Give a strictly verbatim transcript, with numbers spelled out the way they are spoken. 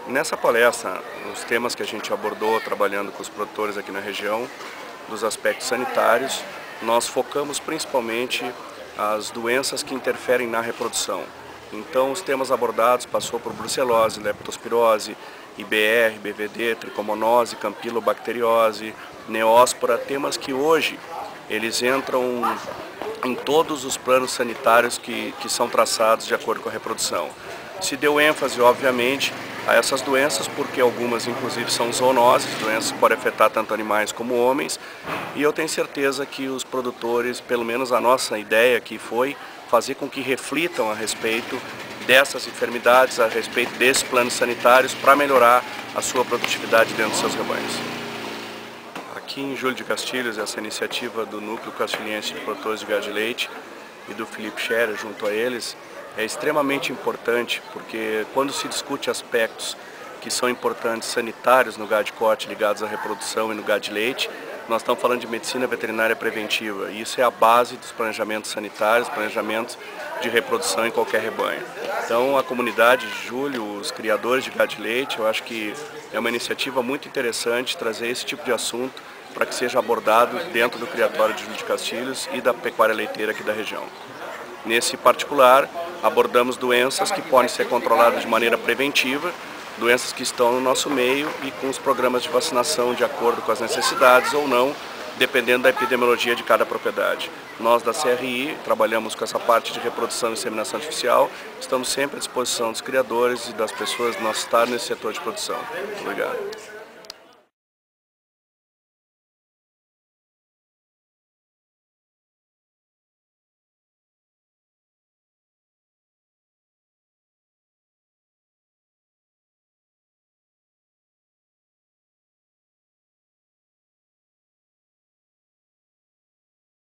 Nessa palestra, os temas que a gente abordou trabalhando com os produtores aqui na região, dos aspectos sanitários, nós focamos principalmente as doenças que interferem na reprodução. Então, os temas abordados passou por brucelose, leptospirose, I B R, B V D, tricomonose, campilobacteriose, neóspora, temas que hoje eles entram em todos os planos sanitários que, que são traçados de acordo com a reprodução. Se deu ênfase, obviamente, a essas doenças, porque algumas, inclusive, são zoonoses, doenças que podem afetar tanto animais como homens, e eu tenho certeza que os produtores, pelo menos a nossa ideia aqui foi fazer com que reflitam a respeito dessas enfermidades, a respeito desses planos sanitários, para melhorar a sua produtividade dentro dos seus rebanhos. Aqui em Júlio de Castilhos, essa iniciativa do Núcleo Castilhense de Produtores de Gado de Leite e do Felipe Scherer junto a eles é extremamente importante, porque quando se discute aspectos que são importantes sanitários no gado de corte ligados à reprodução e no gado de leite, nós estamos falando de medicina veterinária preventiva, e isso é a base dos planejamentos sanitários, planejamentos de reprodução em qualquer rebanho. Então a comunidade de Júlio, os criadores de gado de leite, eu acho que é uma iniciativa muito interessante trazer esse tipo de assunto para que seja abordado dentro do criatório de Júlio de Castilhos e da pecuária leiteira aqui da região. Nesse particular, abordamos doenças que podem ser controladas de maneira preventiva, doenças que estão no nosso meio e com os programas de vacinação de acordo com as necessidades ou não, dependendo da epidemiologia de cada propriedade. Nós da C R I trabalhamos com essa parte de reprodução e inseminação artificial, estamos sempre à disposição dos criadores e das pessoas do nosso estado nesse setor de produção. Muito obrigado.